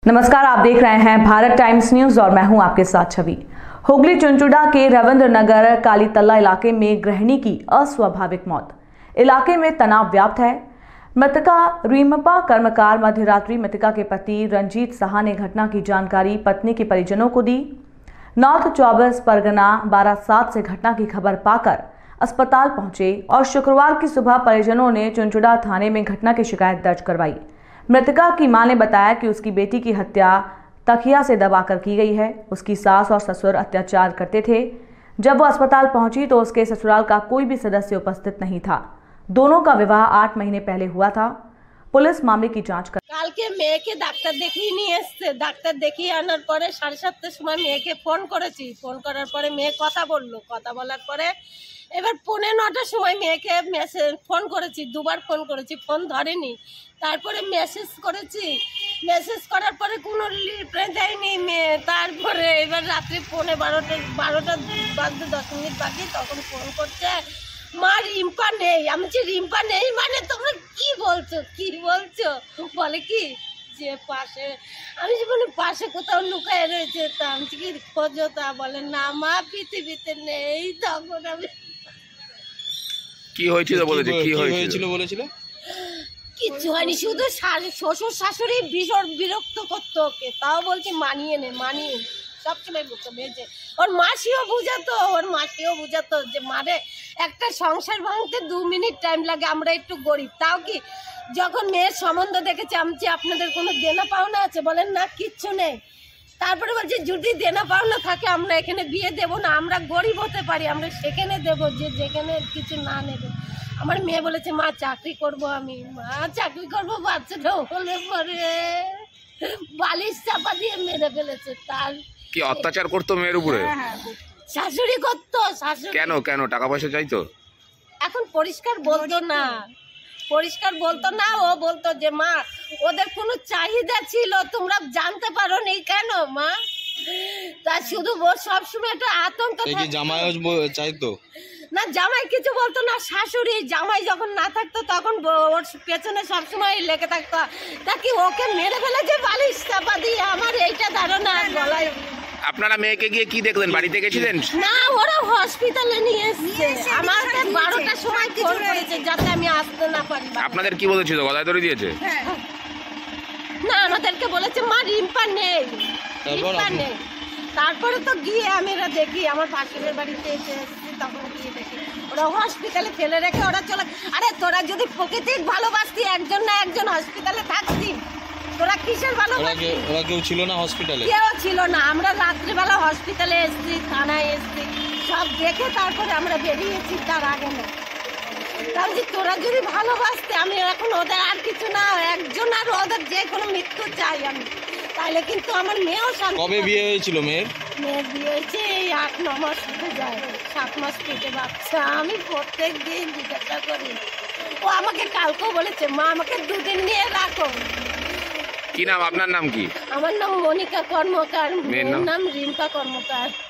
नमस्कार, आप देख रहे हैं भारत टाइम्स न्यूज और मैं हूं आपके साथ छवि। हुगली चुनचुड़ा के रविंद्र नगर कालीतला इलाके में गृहिणी की अस्वाभाविक मौत। इलाके में तनाव व्याप्त है। मृतका रीमपा कर्मकार मध्य रात्रि मृतका के पति रंजीत साहा ने घटना की जानकारी पत्नी के परिजनों को दी। नॉर्थ 24 परगना 12/7 से घटना की खबर पाकर अस्पताल पहुंचे और शुक्रवार की सुबह परिजनों ने चुनचुड़ा थाने में घटना की शिकायत दर्ज करवाई। मृतका की मां ने बताया कि उसकी बेटी की हत्या तकिया से दबाकर की गई है। उसकी सास और ससुर अत्याचार करते थे। जब वो अस्पताल पहुंची तो उसके ससुराल का कोई भी सदस्य उपस्थित नहीं था। दोनों का विवाह 8 महीने पहले हुआ था। पुलिस मामले की जांच कर কালকে মেয়েকে ডাক্তার দেখিয়ে নিয়ে এসছে। ডাক্তার দেখিয়ে আনার পরে 7:30টার সময় মেয়েকে ফোন করেছি। ফোন করার পরে মেয়ে কথা বললো। কথা বলার পরে এবার 9:45টার সময় মেয়েকে ফোন করেছি, দুবার ফোন করেছি, ফোন ধরেনি। তারপরে মেসেজ করেছি, মেসেজ করার পরে কোনো রিপ্লাই দেয়নি মেয়ে। তারপরে এবার রাত্রি 12:30 বাজতে 10 মিনিট বাকি, তখন ফোন করছে, মা রিম্পা নেই। আমি যে রিম্পা নেই মানে তোমরা কি বলছো বলে কি যে পাশে, আমি যে বলি পাশে কোথাও লুকায় রয়েছে, তা আমি কি খোঁজো, তা বলে না মা পৃথিবীতে নেই। তখন আমি কি হয়েছিল বলেছিল কিচ্ছু হয়নি, শুধু শ্বশুর শাশুড়ি ভীষণ বিরক্ত করতো ওকে। তাও বলছি মানিয়ে নে সবসময় বলতো মেয়েছে। ওর মাসিও বুঝাতো যে মারে একটা সংসার ভাঙতে 2 মিনিট টাইম লাগে, আমরা একটু গরিব। তাও কি যখন মেয়ের সম্বন্ধ দেখেছে আমি আপনাদের কোনো দেনা পাওনা আছে, বলেন না কিচ্ছু নেই। তারপরে বলছে যদি দেনা পাওনা থাকে আমরা এখানে বিয়ে দেব না, আমরা গরিব হতে পারি, আমরা সেখানে দেব, যেখানে কিছু না নেবে। আমার মেয়ে বলেছে মা চাকরি করব, আমি মা চাকরি করবো। বাচ্চাটা হলে পরে বালিশ চাপা দিয়ে মেরে ফেলেছে। তার কি অত্যাচার করতো মেয়ের উপরে? শাশুড়ি করতো। শাশুড়ি কেন টাকা পয়সা চাইতো? এখন পরিষ্কার বলতো না, ও বলতো যে মা ওদের কোনো চাহিদা ছিল তোমরা জানতে পারো নি কেন মা। তা শুধু সবসময় একটা আতঙ্ক থাকে। জামাইও চাইতো না, জামাই কিছু বলতো না। শাশুড়ি জামাই যখন না থাকতো তখন ওর পেছনে সবসময় লেগে থাকতো। তা কি ওকে মেরে ফেলেছে বালিশ চাপা দিয়ে? আমার এইটা ধারণা। গলায় আপনারা মেয়েকে গিয়ে কি দেখলেন? বাড়িতে গেছিলেন? না, ওরা হসপিটালে নিয়ে এসেছে। আমাকে 12টার সময় ফোন করেছে যাতে আমি আসতে না পারি। আপনাদের কি বলেছিল? গলায় দড়ি দিয়েছে? না, আমাদেরকে বলেছে মা রিম্পা নেই। তারপরে তো গিয়ে আমি দেখি আমার পাশের বাড়িতে এসেছি, তখন গিয়ে দেখি ওরা হসপিটালে ফেলে রেখে ওরা চলে। আরে তোরা যদি প্রকৃতির ভালোবাসতি একজন না একজন হসপিটালে থাকতি, তোরা কিসের ভালোবাসতি? ওরা কেউ ছিল না হসপিটালে? কেউ ছিল না। আমরা রাত্রিবেলা হসপিটালে এসেছি, থানায় এসেছি, সব দেখে তারপরে আমরা বেরিয়েছি। তার আগে না, তাহলে তোরা যদি ভালোবাসতে, আমি এখন ওদের আর কিছু না, একজন আর ওদের যে কোনো মৃত্যু চাই আমি, তাইলে কিন্তু আমার মেয়েও শান্তি। কবে বিয়ে হয়েছিল মেয়ের? মেয়ের বিয়ে হয়েছে এই 8-9 মাস হতে যায়, 7 মাস পেটে বাচ্চা। আমি প্রত্যেক দিন জিজ্ঞাসা করি। ও আমাকে কালকেও বলেছে মা আমাকে 2 দিন নিয়ে রাখো। কি নাম? আপনার নাম কি? আমার নাম মনিকা কর্মকার, মেয়ের নাম রিম্পা কর্মকার।